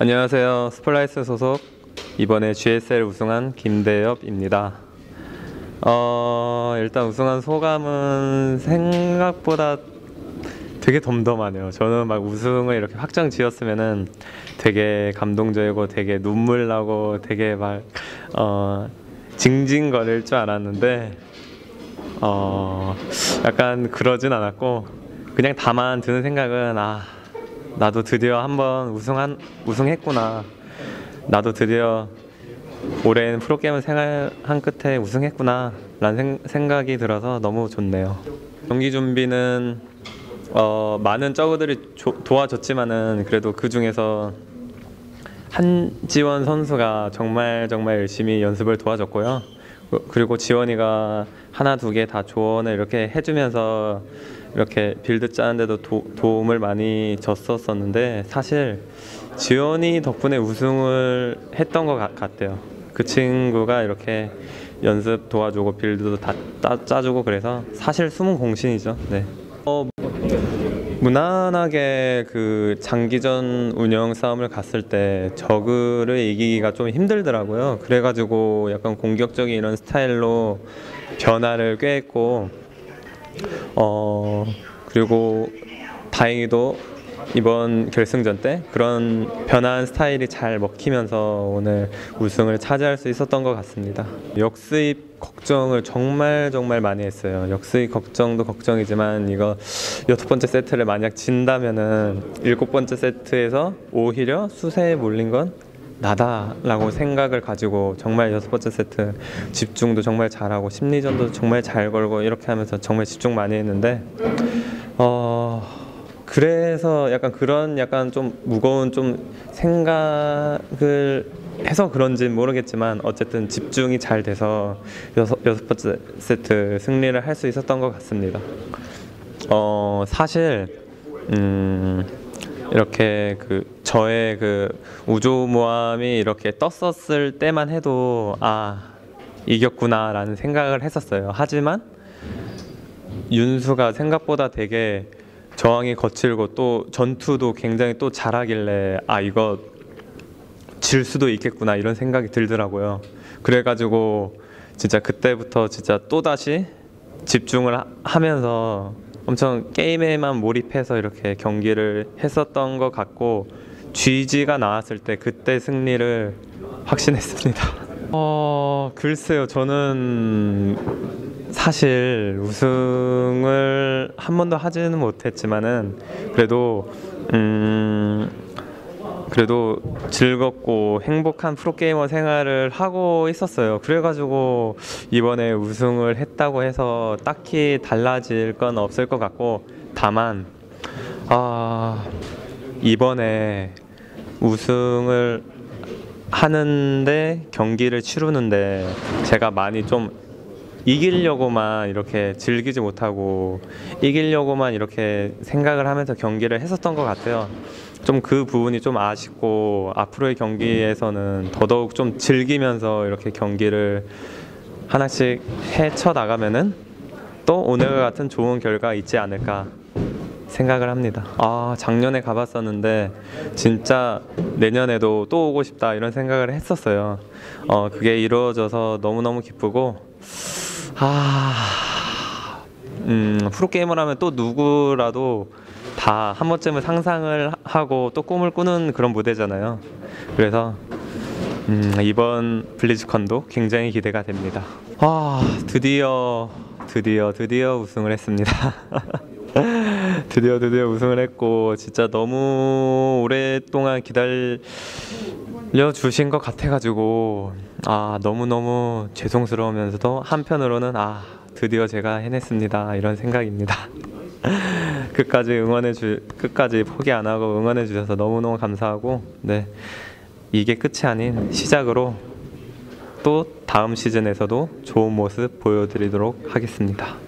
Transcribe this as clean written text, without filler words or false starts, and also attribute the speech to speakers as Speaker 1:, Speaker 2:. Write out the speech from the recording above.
Speaker 1: 안녕하세요. 스플라이스 소속 이번에 GSL 우승한 김대엽입니다. 일단 우승한 소감은 생각보다 되게 덤덤하네요. 저는 막 우승을 이렇게 확정 지었으면은 되게 감동적이고 되게 눈물 나고 되게 막 징징거릴 줄 알았는데 약간 그러진 않았고, 그냥 다만 드는 생각은 나도 드디어 한번 우승했구나. 나도 드디어 오랜 프로게이머 생활한 끝에 우승했구나 라는 생각이 들어서 너무 좋네요. 경기 준비는 많은 저그들이 도와줬지만은 그래도 그 중에서 한지원 선수가 정말 열심히 연습을 도와줬고요. 그리고 지원이가 하나 두 개 다 조언을 이렇게 해주면서 이렇게 빌드 짜는데도 도움을 많이 줬었는데, 사실 지원이 덕분에 우승을 했던 것 같아요. 그 친구가 이렇게 연습 도와주고 빌드도 다 짜주고 그래서 사실 숨은 공신이죠. 네. 무난하게 그 장기전 운영 싸움을 갔을 때 저그를 이기기가 좀 힘들더라고요. 그래가지고 약간 공격적인 이런 스타일로 변화를 꾀했고, 그리고 다행히도 이번 결승전 때 그런 변화한 스타일이 잘 먹히면서 오늘 우승을 차지할 수 있었던 것 같습니다. 역수입 걱정을 정말 많이 했어요. 역수입 걱정도 걱정이지만 이거 6번째 세트를 만약 진다면은 7번째 세트에서 오히려 수세에 몰린 건 나다라고 생각을 가지고 정말 6번째 세트 집중도 정말 잘하고 심리전도 정말 잘 걸고 이렇게 하면서 정말 집중 많이 했는데, 그래서 약간 좀 무거운 좀 생각을 해서 그런지는 모르겠지만 어쨌든 집중이 잘 돼서 여섯 번째 세트 승리를 할 수 있었던 것 같습니다. 사실 이렇게 저의 우주모함이 이렇게 떴었을 때만 해도 이겼구나 라는 생각을 했었어요. 하지만 윤수가 생각보다 되게 저항이 거칠고 또 전투도 굉장히 또 잘하길래 이거 질 수도 있겠구나 이런 생각이 들더라고요. 그래가지고 진짜 그때부터 진짜 또다시 집중을 하면서 엄청 게임에만 몰입해서 이렇게 경기를 했었던 것 같고, GG가 나왔을 때 그때 승리를 확신했습니다. 글쎄요. 저는 사실 우승을 한 번도 하지는 못했지만은 그래도 즐겁고 행복한 프로게이머 생활을 하고 있었어요. 그래가지고 이번에 우승을 했다고 해서 딱히 달라질 건 없을 것 같고, 다만 이번에 우승을 하는데 경기를 치르는데 제가 많이 좀 이기려고만 이렇게 즐기지 못하고 이기려고만 이렇게 생각을 하면서 경기를 했었던 것 같아요. 좀 그 부분이 좀 아쉽고, 앞으로의 경기에서는 더더욱 좀 즐기면서 이렇게 경기를 하나씩 헤쳐 나가면은 또 오늘과 같은 좋은 결과 있지 않을까 생각을 합니다. 작년에 가봤었는데 진짜 내년에도 또 오고 싶다 이런 생각을 했었어요. 그게 이루어져서 너무너무 기쁘고, 프로게이머라면 또 누구라도 다 한 번쯤은 상상을 하고 또 꿈을 꾸는 그런 무대잖아요. 그래서 이번 블리즈컨도 굉장히 기대가 됩니다. 드디어 우승을 했습니다. 드디어 우승을 했고, 진짜 너무 오랫동안 기다려 주신 것 같아가지고 너무너무 죄송스러우면서도 한편으로는 드디어 제가 해냈습니다 이런 생각입니다. 끝까지 포기 안 하고 응원해 주셔서 너무너무 감사하고, 네, 이게 끝이 아닌 시작으로 또 다음 시즌에서도 좋은 모습 보여드리도록 하겠습니다.